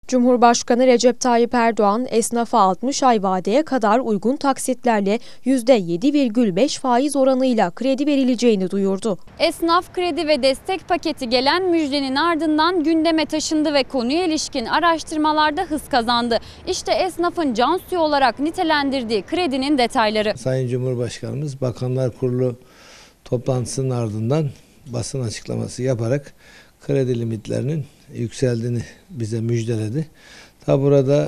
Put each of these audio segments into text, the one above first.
Cumhurbaşkanı Recep Tayyip Erdoğan, esnafa 60 ay vadeye kadar uygun taksitlerle %7,5 faiz oranıyla kredi verileceğini duyurdu. Esnaf kredi ve destek paketi gelen müjdenin ardından gündeme taşındı ve konuya ilişkin araştırmalarda hız kazandı. İşte esnafın can suyu olarak nitelendirdiği kredinin detayları. Sayın Cumhurbaşkanımız Bakanlar Kurulu toplantısının ardından basın açıklaması yaparak kredi limitlerinin yükseldiğini bize müjdeledi. Tabi burada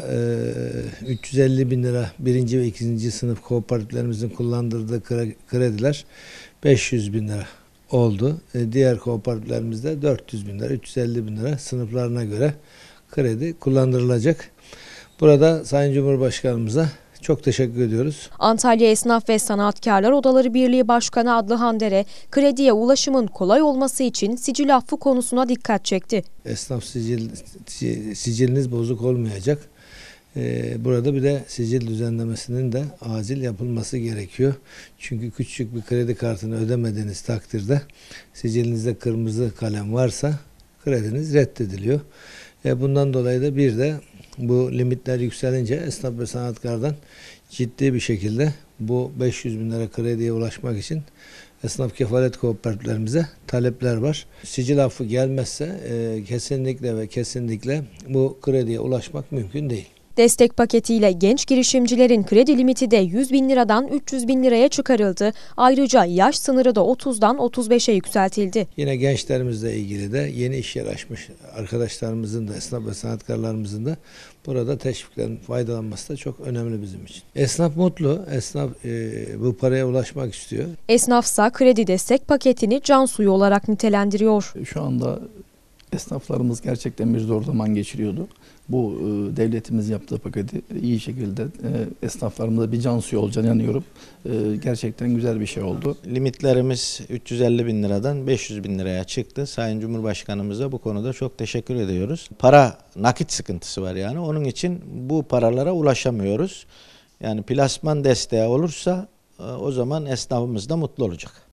350 bin lira birinci ve ikinci sınıf kooperatiflerimizin kullandırdığı krediler 500 bin lira oldu. Diğer kooperatiflerimizde 400 bin lira, 350 bin lira sınıflarına göre kredi kullandırılacak. Burada Sayın Cumhurbaşkanımıza çok teşekkür ediyoruz. Antalya Esnaf ve Sanatkarlar Odaları Birliği Başkanı Adlıhan Dere, krediye ulaşımın kolay olması için sicil affı konusuna dikkat çekti. Esnaf siciliniz bozuk olmayacak. Burada bir de sicil düzenlemesinin de acil yapılması gerekiyor. Çünkü küçük bir kredi kartını ödemediğiniz takdirde sicilinizde kırmızı kalem varsa krediniz reddediliyor. Bundan dolayı da bir de bu limitler yükselince esnaf ve sanatkardan ciddi bir şekilde bu 500 bin lira krediye ulaşmak için esnaf kefalet kooperatiflerimize talepler var. Sicil affı gelmezse kesinlikle bu krediye ulaşmak mümkün değil. Destek paketiyle genç girişimcilerin kredi limiti de 100 bin liradan 300 bin liraya çıkarıldı. Ayrıca yaş sınırı da 30'dan 35'e yükseltildi. Yine gençlerimizle ilgili de yeni iş yer açmış arkadaşlarımızın da esnaf ve sanatkarlarımızın da burada teşviklerin faydalanması da çok önemli bizim için. Esnaf mutlu, esnaf bu paraya ulaşmak istiyor. Esnafsa kredi destek paketini can suyu olarak nitelendiriyor. Şu anda esnaflarımız gerçekten bir zor zaman geçiriyordu. Bu devletimiz yaptığı paketi iyi şekilde esnaflarımıza bir can suyu olacağını inanıyorum. Gerçekten güzel bir şey oldu. Limitlerimiz 350 bin liradan 500 bin liraya çıktı. Sayın Cumhurbaşkanımıza bu konuda çok teşekkür ediyoruz. Nakit sıkıntısı var yani. Onun için bu paralara ulaşamıyoruz. Yani plasman desteği olursa o zaman esnafımız da mutlu olacak.